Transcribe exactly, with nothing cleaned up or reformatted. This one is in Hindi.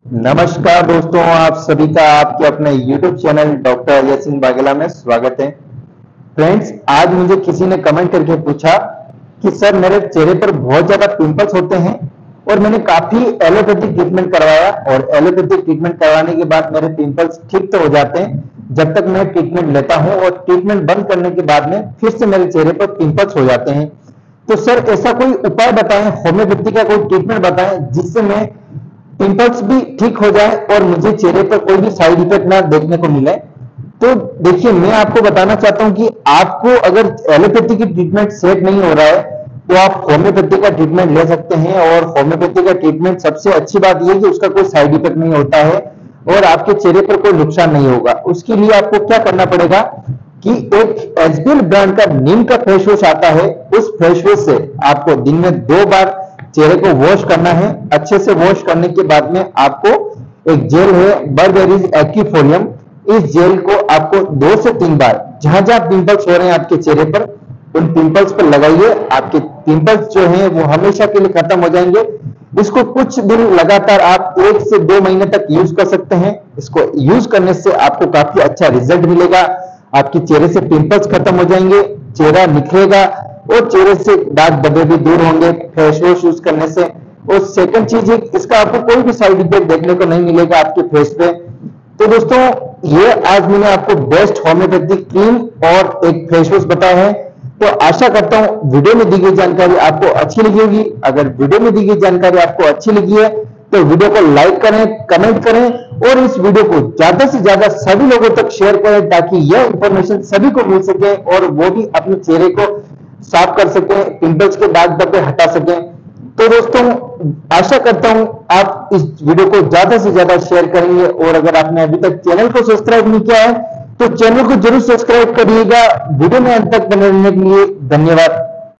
नमस्कार दोस्तों, आप सभी का आपके अपने YouTube channel doctor Ajay Singh Vaghela में स्वागत है। फ्रेंड्स, आज मुझे किसी ने कमेंट करके पूछा कि सर मेरे चेहरे पर बहुत ज्यादा पिंपल्स होते हैं और मैंने काफी एलोपैथिक ट्रीटमेंट करवाया और एलोपैथिक ट्रीटमेंट करवाने के बाद मेरे पिंपल्स ठीक तो हो जाते हैं जब तक मैं ट्रीटमेंट लेता हूं, और ट्रीटमेंट बंद करने के बाद में फिर से मेरे चेहरे पर पिंपल्स हो जाते हैं। तो सर ऐसा कोई उपाय बताएं, होम्योपैथी का कोई ट्रीटमेंट बताएं जिससे मैं पिंपल्स भी ठीक हो जाए और मुझे चेहरे पर कोई भी साइड इफेक्ट ना देखने को मिले। तो देखिए, मैं आपको बताना चाहता हूं कि आपको अगर एलोपैथी की ट्रीटमेंट सेट नहीं हो रहा है तो आप होम्योपैथी का ट्रीटमेंट ले सकते हैं। और होम्योपैथी का ट्रीटमेंट सबसे अच्छी बात यह है कि उसका कोई साइड इफेक्ट नहीं होता है और आपके चेहरे पर कोई नुकसान नहीं होगा। उसके लिए आपको क्या करना पड़ेगा कि एक एसबीएल ब्रांड का नीम का फेस वॉश आता है, उस फेस वॉश से आपको दिन में दो बार चेहरे को वॉश करना है। अच्छे से वॉश करने के बाद में आपको एक जेल है बर्बेरीज एक्यूफोलियम, इस जेल को आपको दो से तीन बार जहां जहां पिंपल्स हो रहे हैं आपके चेहरे पर, उन पिंपल्स पर लगाइए। आपके पिंपल्स जो हैं वो हमेशा के लिए खत्म हो जाएंगे। इसको कुछ दिन लगातार आप एक से दो महीने तक यूज कर सकते हैं। इसको यूज करने से आपको काफी अच्छा रिजल्ट मिलेगा। आपके चेहरे से पिंपल्स खत्म हो जाएंगे, चेहरा निखरेगा और चेहरे से दाग धब्बे भी दूर होंगे फेस वॉश यूज करने से। और सेकंड चीज है, इसका आपको कोई भी साइड इफेक्ट देखने को नहीं मिलेगा आपके फेस पे। तो दोस्तों, ये आज मैंने आपको बेस्ट होम्योपैथिक क्रीम और एक फेस वॉश बताया है। तो आशा करता हूं वीडियो में दी गई जानकारी आपको अच्छी लगी होगी। अगर वीडियो में दी गई जानकारी आपको अच्छी लगी है तो वीडियो को लाइक करें, कमेंट करें और इस वीडियो को ज्यादा से ज्यादा सभी लोगों तक शेयर करें ताकि यह इंफॉर्मेशन सभी को मिल सके और वो भी अपने चेहरे को साफ कर सकें, पिंपल्स के दाग धब्बे हटा सकें। तो दोस्तों, आशा करता हूं आप इस वीडियो को ज्यादा से ज्यादा शेयर करेंगे। और अगर आपने अभी तक चैनल को सब्सक्राइब नहीं किया है तो चैनल को जरूर सब्सक्राइब करिएगा। वीडियो में अंत तक बने रहने के लिए धन्यवाद।